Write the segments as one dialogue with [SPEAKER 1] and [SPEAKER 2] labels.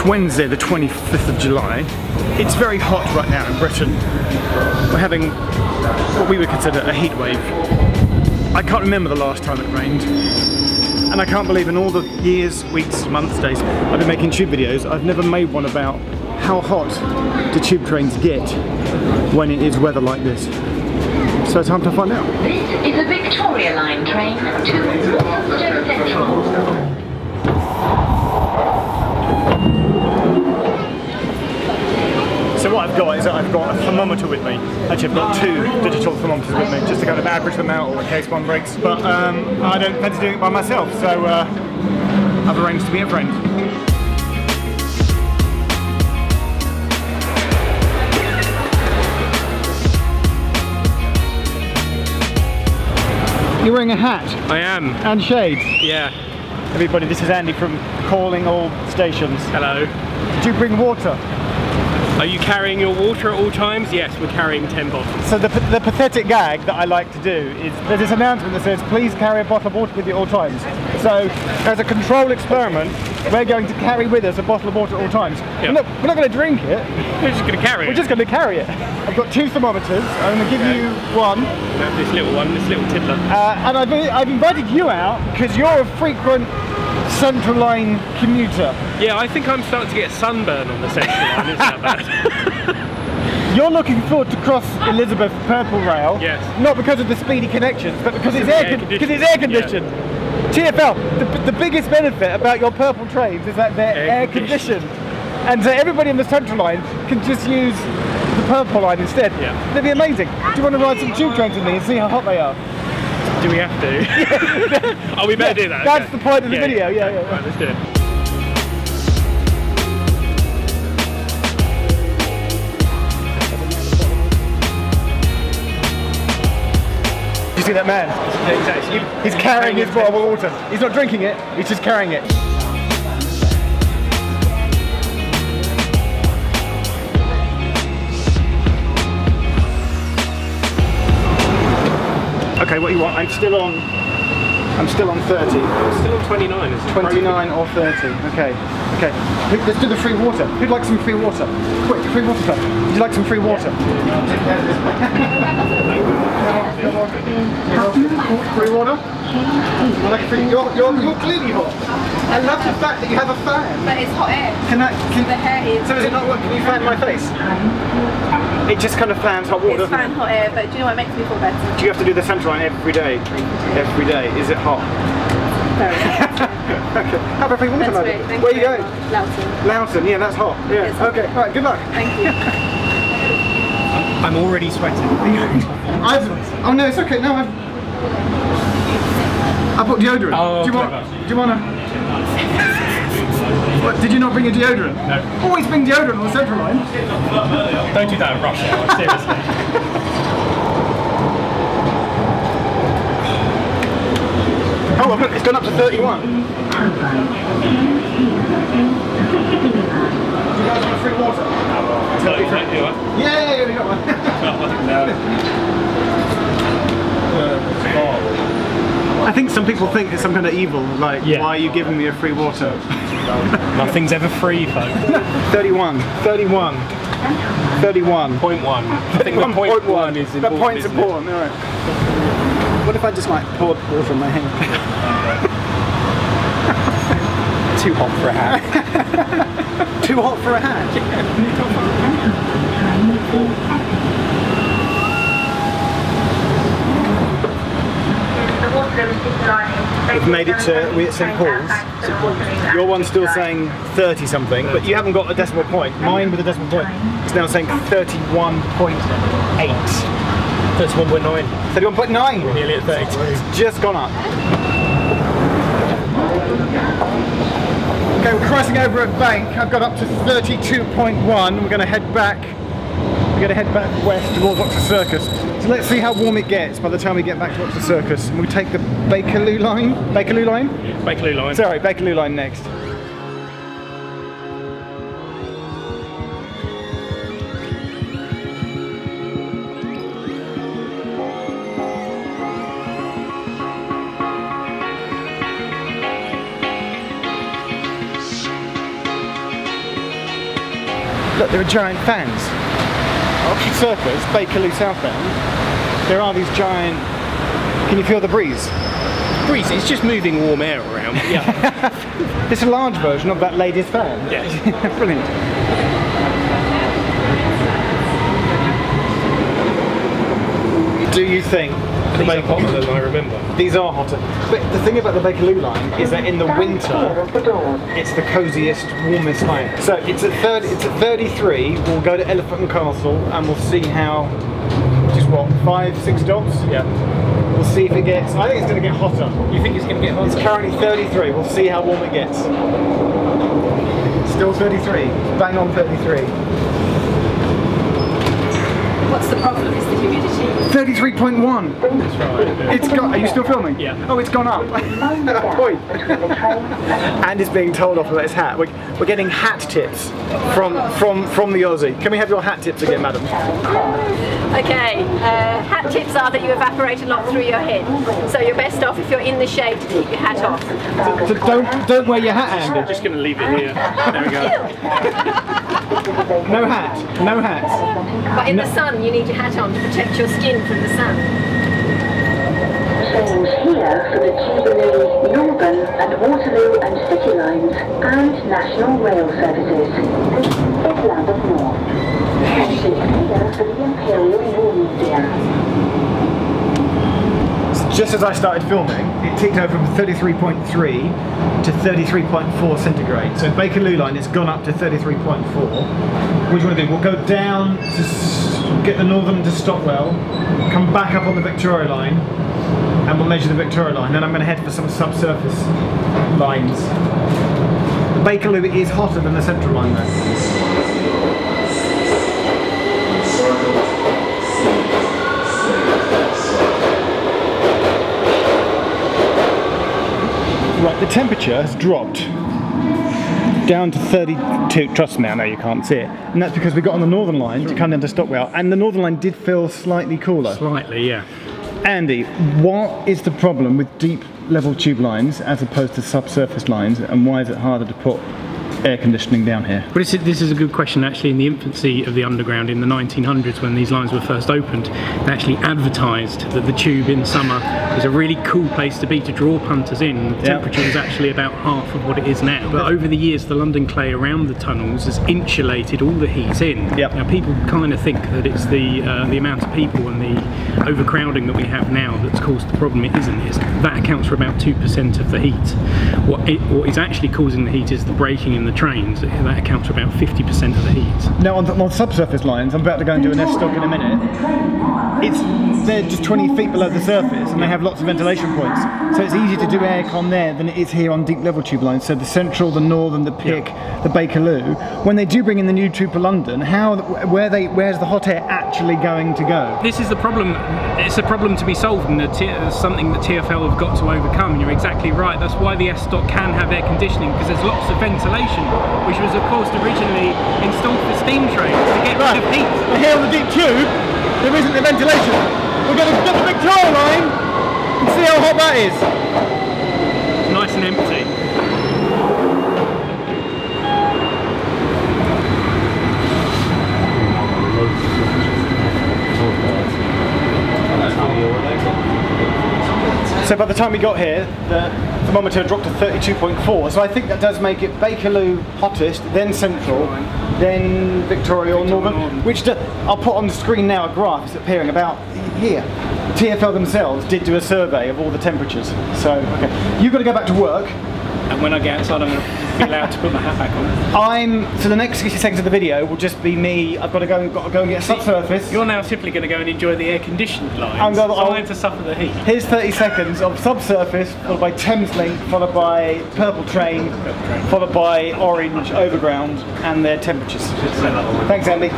[SPEAKER 1] Wednesday, the 25th of July. It's very hot right now in Britain. We're having what we would consider a heat wave. I can't remember the last time it rained. And I can't believe in all the years, weeks, months, days I've been making tube videos, I've never made one about how hot do tube trains get when it is weather like this. So time to find out.
[SPEAKER 2] This is a Victoria Line train to Walthamstow Central.
[SPEAKER 1] So what I've got is that I've got a thermometer with me. Actually I've got two digital thermometers with me just to kind of average them out or in case one breaks. But I don't fancy doing it by myself, so I've arranged to meet a friend. You're wearing a hat?
[SPEAKER 3] I am.
[SPEAKER 1] And shades?
[SPEAKER 3] Yeah.
[SPEAKER 1] Everybody, this is Andy from Calling All Stations.
[SPEAKER 3] Hello.
[SPEAKER 1] Did you bring water?
[SPEAKER 3] Are you carrying your water at all times? Yes, we're carrying 10 bottles.
[SPEAKER 1] So the pathetic gag that I like to do is there's this announcement that says please carry a bottle of water with you at all times. So as a control experiment, we're going to carry with us a bottle of water at all times.
[SPEAKER 3] Yep.
[SPEAKER 1] We're not going to drink it.
[SPEAKER 3] We're just going to carry it.
[SPEAKER 1] We're just going to carry it. I've got two thermometers. I'm going to give you one.
[SPEAKER 3] This little one, this little tiddler.
[SPEAKER 1] And I've invited you out because you're a frequent Central Line commuter.
[SPEAKER 3] Yeah, I think I'm starting to get a sunburn on the Central Line, isn't that bad?
[SPEAKER 1] You're looking forward to cross Elizabeth Purple Rail.
[SPEAKER 3] Yes.
[SPEAKER 1] Not because of the speedy connections, but because it's air conditioned. Yeah. TfL, the biggest benefit about your purple trains is that they're air conditioned. And so everybody in the Central Line can just use the Purple Line instead. Yeah. That'd be amazing. Do you want to ride some tube trains with me and see how hot they are?
[SPEAKER 3] Do we have to? Oh, we better do that.
[SPEAKER 1] That's
[SPEAKER 3] okay.
[SPEAKER 1] the point of the video. Yeah.
[SPEAKER 3] Right, let's do it.
[SPEAKER 1] You see that man?
[SPEAKER 3] Yeah, exactly.
[SPEAKER 1] He's carrying his bottle of water. He's not drinking it, he's just carrying it. Okay, what do you want? I'm still on 30.
[SPEAKER 3] Still on 29, is it?
[SPEAKER 1] 29 or 30. Okay. Let's do the free water. Who'd like some free water? Quick, free water club. Would you like some free water? Free water? You're clearly hot. I love the fact that you have a fan.
[SPEAKER 4] But it's hot air.
[SPEAKER 1] The hair is. So is it not working? Can you fan my face? It just kind of fans hot water.
[SPEAKER 4] It's fan hot air, but do you know what makes me feel better?
[SPEAKER 1] Do you have to do the Central Line every day? Every day. Is it hot?
[SPEAKER 4] Very hot.
[SPEAKER 1] Okay. Have a free water, madam. Where are you going?
[SPEAKER 4] Loughton.
[SPEAKER 1] Loughton, yeah, that's hot. Yeah. Okay, alright, good luck.
[SPEAKER 4] Thank you.
[SPEAKER 3] I'm already sweating.
[SPEAKER 1] Oh no, it's okay. No, I bought deodorant.
[SPEAKER 3] Oh,
[SPEAKER 1] do you want to? What, did you not bring your deodorant?
[SPEAKER 3] No. Always
[SPEAKER 1] bring deodorant on the Central Line.
[SPEAKER 3] Don't do that in rush hour, seriously.
[SPEAKER 1] Oh, look, it's gone up to 31. You guys want free water? Yeah, we got one. I think some people think it's some kind of evil, like, why are you giving me a free water?
[SPEAKER 3] Nothing's ever free, folks.
[SPEAKER 1] 31. 31. 31.
[SPEAKER 3] Point one. I think the point one is important.
[SPEAKER 1] That point's important, alright. What if I just like poured water on my hand?
[SPEAKER 3] Too hot for a hat.
[SPEAKER 1] Too hot for a hat? We've made it to, we're at St Paul's. Your one's still saying 30 something, but you haven't got a decimal point. Mine with a decimal point is now saying 31.8.
[SPEAKER 3] 31.9.
[SPEAKER 1] 31.9?
[SPEAKER 3] Nearly at 30.
[SPEAKER 1] It's just gone up. Okay, we're crossing over at Bank. I've got up to 32.1. We're going to head back. We're going to head back west towards Oxford Circus. So let's see how warm it gets by the time we get back to Oxford Circus. And we take the Bakerloo line. Bakerloo line?
[SPEAKER 3] Bakerloo line.
[SPEAKER 1] Sorry, Bakerloo line next. Look, there are giant fans. Oxford Circus, Bakerloo southbound, there are these giant... Can you feel the breeze?
[SPEAKER 3] Breeze, it's just moving warm air around. Yeah.
[SPEAKER 1] It's a large version of that lady's fan.
[SPEAKER 3] Yes.
[SPEAKER 1] Brilliant. Do you think...
[SPEAKER 3] These are hotter than I remember.
[SPEAKER 1] These are hotter. But the thing about the Bakerloo line is that in the winter, it's the coziest, warmest line. So it's at 33, we'll go to Elephant and Castle and we'll see how, just what, 5-6 stops? Yeah. We'll see if it gets, I think it's going to get hotter.
[SPEAKER 3] You think it's going to get hotter?
[SPEAKER 1] It's currently 33, we'll see how warm it gets. Still 33, bang on 33.
[SPEAKER 4] What's the problem? Is the humidity?
[SPEAKER 1] 33.1.
[SPEAKER 3] That's right.
[SPEAKER 1] It's got. Are you still filming?
[SPEAKER 3] Yeah.
[SPEAKER 1] Oh, it's gone up. Oi. And is being told off about his hat. We're getting hat tips from the Aussie. Can we have your hat tips again, madam?
[SPEAKER 4] Okay, hat tips are that you evaporate a lot through your head. So you're best off if you're in the shade to keep your hat off.
[SPEAKER 1] So don't wear your hat, Andy.
[SPEAKER 3] I'm just going to leave it here. There we go.
[SPEAKER 1] No hat. No hat.
[SPEAKER 4] But in the sun, you need your hat on to protect your skin from the sun.
[SPEAKER 2] Trains here for the Jubilee, Northern and Waterloo and City lines and National Rail services. This is Lambeth North. Trains here for the Imperial War Museum.
[SPEAKER 1] Just as I started filming, it ticked over from 33.3 to 33.4 centigrade. So Bakerloo line has gone up to 33.4. What do you want to do? We'll go down to get the Northern to Stockwell, come back up on the Victoria line, and we'll measure the Victoria line. Then I'm going to head for some subsurface lines. The Bakerloo is hotter than the Central line though. Right, the temperature has dropped down to 32, trust me, I know you can't see it, and that's because we got on the Northern line to come down to Stockwell, and the Northern line did feel slightly cooler.
[SPEAKER 3] Slightly, yeah.
[SPEAKER 1] Andy, what is the problem with deep level tube lines as opposed to subsurface lines, and why is it harder to put air conditioning down here?
[SPEAKER 3] Well, this is a good question. Actually, in the infancy of the underground in the 1900s, when these lines were first opened, they actually advertised that the tube in summer was a really cool place to be, to draw punters in. The temperature was actually about half of what it is now. But over the years, the London clay around the tunnels has insulated all the heat in. Now, people kind of think that it's the amount of people and the overcrowding that we have now that's caused the problem. It isn't. That accounts for about 2% of the heat. What is actually causing the heat is the braking in the trains. That accounts for about 50% of the heat.
[SPEAKER 1] Now on subsurface lines, I'm about to go and do an S-stock in a minute, they're just 20 feet below the surface and they have lots of ventilation points. So it's easier to do aircon there than it is here on deep level tube lines. So the Central, the Northern, the Pick, the Bakerloo. When they do bring in the new tube for London, where's the hot air actually going to go?
[SPEAKER 3] This is the problem. It's a problem to be solved, and it's something that TfL have got to overcome. And you're exactly right. That's why the S-stock can have air conditioning, because there's lots of ventilation, which was of course originally installed for steam trains to get rid of heat.
[SPEAKER 1] But here on the deep tube, there isn't the ventilation. We're going to get the Victoria line and see how hot that is.
[SPEAKER 3] It's nice and empty.
[SPEAKER 1] So by the time we got here, the thermometer dropped to 32.4, so I think that does make it Bakerloo hottest, then Central, then Victoria or Northern, which I'll put on the screen now a graph that's appearing about here. TfL themselves did do a survey of all the temperatures, so okay. You've got to go back to work.
[SPEAKER 3] And when I get outside, I'm going to be allowed to put my hat back on.
[SPEAKER 1] So the next 60 seconds of the video will just be me. I've got to go and get a subsurface.
[SPEAKER 3] You're now simply going to go and enjoy the air-conditioned lines.
[SPEAKER 1] I'm
[SPEAKER 3] going to suffer the heat. Here's
[SPEAKER 1] 30 seconds of subsurface, followed by Thames Link, followed by Purple Train, followed by Orange Overground, and their temperatures. Thanks, Andy.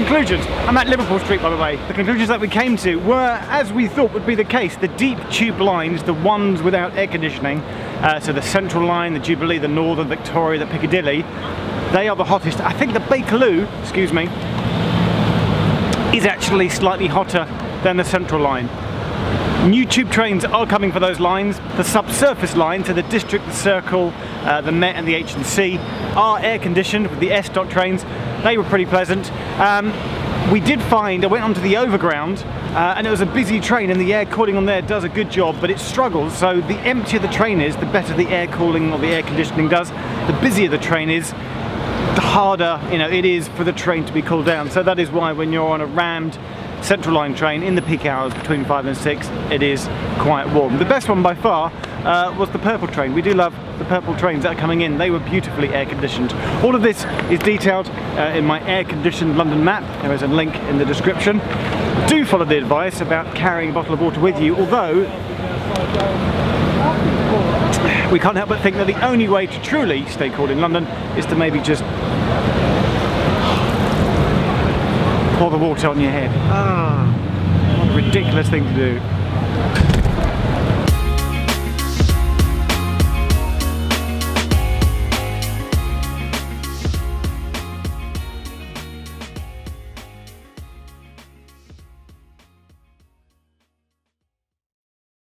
[SPEAKER 1] conclusions. I'm at Liverpool Street, by the way. The conclusions that we came to were, as we thought would be the case, the deep tube lines, the ones without air conditioning, so the Central Line, the Jubilee, the Northern, Victoria, the Piccadilly, they are the hottest. I think the Bakerloo, excuse me, is actually slightly hotter than the Central Line. New tube trains are coming for those lines. The subsurface lines, so the District, the Circle, the Met and the H&C, are air conditioned with the S-Dot trains. They were pretty pleasant. We did find, I went onto the Overground and it was a busy train, and the air cooling on there does a good job, but it struggles. So the emptier the train is, the better the air cooling or the air conditioning does. The busier the train is, the harder, you know, it is for the train to be cooled down. So that is why when you're on a rammed Central Line train in the peak hours between 5 and 6, it is quite warm. The best one by far was the purple train. We do love the purple trains that are coming in. They were beautifully air conditioned. All of this is detailed in my air conditioned London map. There is a link in the description. Do follow the advice about carrying a bottle of water with you, although we can't help but think that the only way to truly stay cool in London is to maybe just pour the water on your head. Ah, what a ridiculous thing to do.